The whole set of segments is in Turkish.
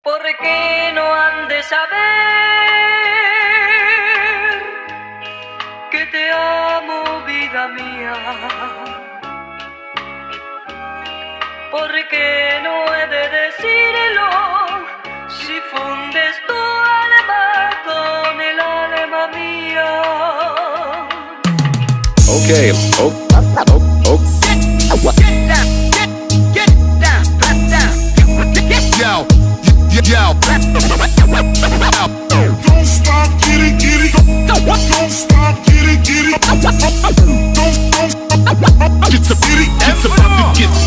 ¿Por qué no han de saber que te amo, vida mía? ¿Por qué no he de decirlo si fundes tu alma con el alma mía? Okay, Yo. Don't stop, get it. Don't stop, get it. Don't It's about to get.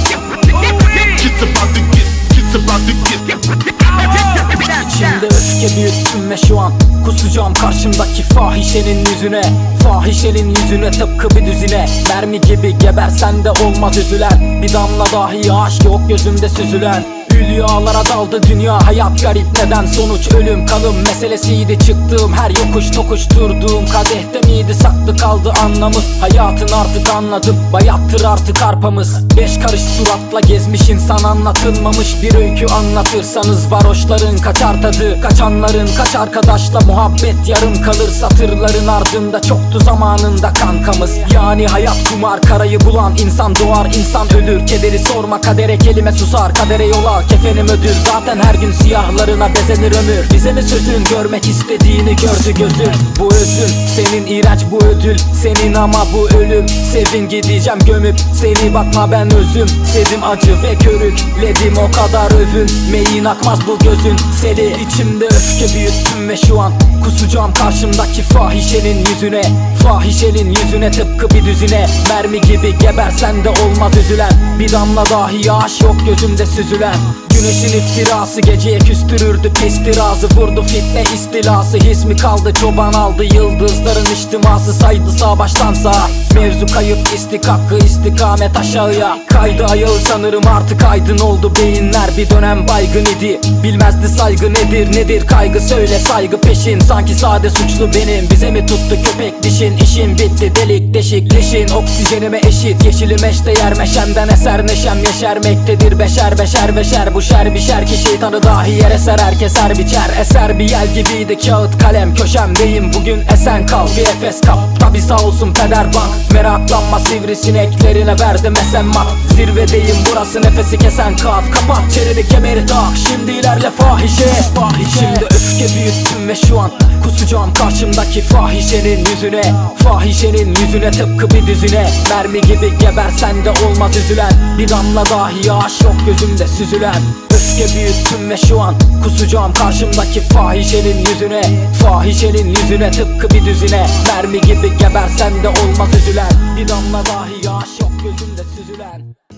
İçimde öfke büyüttüm ve şu an kusacağım karşımdaki fahişenin yüzüne. Fahişenin yüzüne tıpkı bir düzine. Mermi gibi gebersen de olmaz üzülen. Bir damla dahi aşk yok gözümde süzülen. Hülyalara daldı dünya, hayat garip neden? Sonuç ölüm kalım meselesiydi. Çıktığım her yokuş tokuşturduğum kadehte miydi saklı kaldı anlamı? Hayatın artık anladım, bayattır artık arpamız. 5 karış suratla gezmiş insan, anlatılmamış bir öykü anlatırsanız. Varoşların kaçar tadı, kaçanların kaç arkadaşla muhabbet yarım kalır. Satırların ardında çoktu zamanında kankamız. Yani hayat kumar, karayı bulan insan doğar, insan ölür. Kederi sorma kadere, kelime susar kadere yola. Kefenim ödül, zaten her gün siyahlarına bezenir ömür. Bize mi sözün, görmek istediğini gördü gözün. Bu özün senin, iğrenç bu ödül senin ama bu ölüm. Sevin gideceğim gömüp seni, bakma ben özüm. Sevdim acı ve körükledim o kadar övünmeyin akmaz bu gözün seli. İçimde öfke büyüttüm ve şu an kusacağım karşımdaki fahişenin yüzüne. Fahişenin yüzüne tıpkı bir düzine. Mermi gibi gebersen de olmaz üzülen. Bir damla dahi yaş yok gözümde süzülen. Güneşin iftirası geceye küstürürdü pistirazı. Vurdu fitne istilası, his mi kaldı çoban aldı. Yıldızların içtiması saydı sağ baştan sağa. Mevzu kayıp istikakkı, istikamet aşağıya kaydı ayağı sanırım, artık aydın oldu beyinler. Bir dönem baygın idi, bilmezdi saygı nedir kaygı, söyle saygı peşin. Sanki sade suçlu benim, bize mi tuttu köpek dişin? İşin bitti delik deşik leşin, oksijenime eşit. Yeşilim eşdeğer meşemden eser neşem yeşermektedir. Beşer bu şer bişer ki şeytanı dahi yere serer, keser biçer. Eser bir yel gibiydi kağıt kalem köşemdeyim. Bugün esen kal bir efes kap, tabi sağ olsun peder bank. Meraklanma sivrisineklerine verdim esenmat. Zirvedeyim burası nefesi kesen kat. Kapat çeneni kemeri tak, şimdi ilerle fahişe. İçimde öfke büyüttüm ve şu an kusacağım karşımdaki fahişenin yüzüne. Fahişenin yüzüne tıpkı bir düzine. Mermi gibi gebersen de olmaz üzülen. Bir damla dahi yaş yok gözümde süzülen. Öfke büyüttüm ve şu an kusacağım karşımdaki fahişenin yüzüne. Fahişenin yüzüne tıpkı bir düzine. Mermi gibi gebersen de olmaz üzülen. Bir damla dahi yaş yok gözümde süzülen.